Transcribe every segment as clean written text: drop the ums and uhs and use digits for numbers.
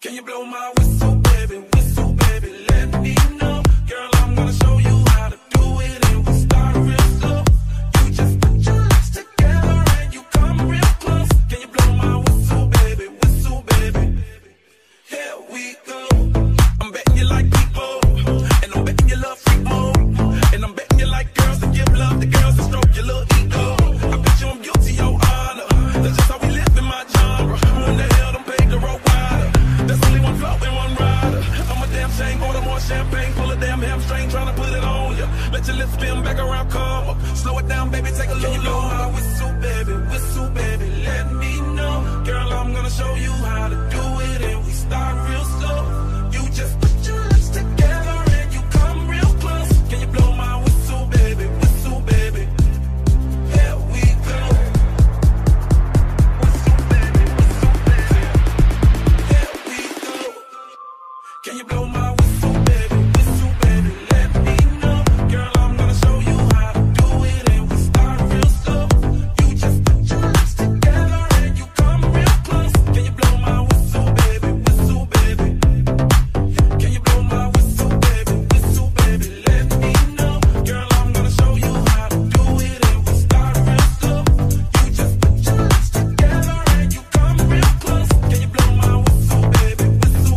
Can you blow my whistle, baby, let me know. Girl, I'm gonna show you how to do it, and we'll start real slow. You just put your lips together and you come real close. Can you blow my whistle, baby, here we go. I'm betting you like people, and I'm betting you love freak mode, and I'm betting you like girls that give love to girls that stroke your little ego. I bet you I'm guilty, your honor. That's just how we live in my genre. Who in the hell done paved the road wider? There's only one flow and one rider. I'm a damn shame, order more champagne, pull a damn hamstring, trying to put it on ya. Let your lips spin back around, come up. Slow it down, baby, take a little longer. Can you blow my whistle, baby, let me know. Girl, I'm gonna show you how to do it, and we start real slow. You just put your lips together and you come real close. Can you blow my whistle, baby, here we go. Whistle, baby, here we go. Can you blow my whistle, baby, let me know. Girl, I'm gonna show you how to do it, and we start real slow. You just put your lips together and you come real close. Can you blow my whistle, baby, can you blow my whistle, baby, let me know. Girl, I'm gonna show you how to do it, and we start real slow. You just put your lips together and you come real close. Can you blow my whistle, baby,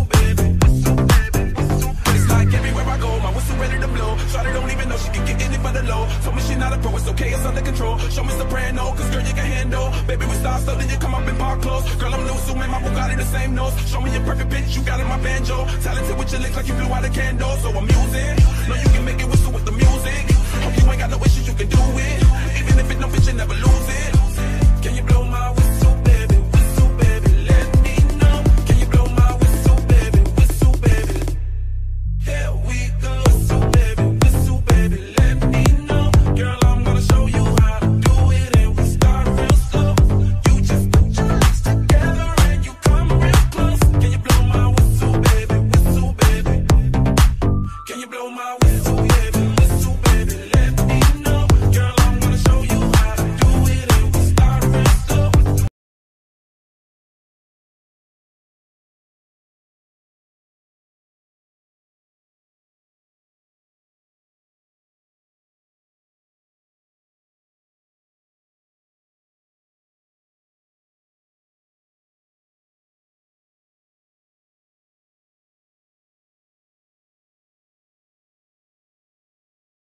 It's like everywhere I go, my whistle ready to blow. Shawty don't even know she can get in it for the low. Told me she not a pro, it's okay, it's under control. Show me soprano, cause girl you can handle. Baby we start slow, then you come up and park close. Girl I'm loose, so man my Bugatti the same nose. Show me your perfect pitch, you got in my banjo. Talented with your lips like you blew out a candle. So I'm using, know you can make it whistle with the music. Hope you ain't got no issues, you can do it. Even if it don't fit, you never lose it.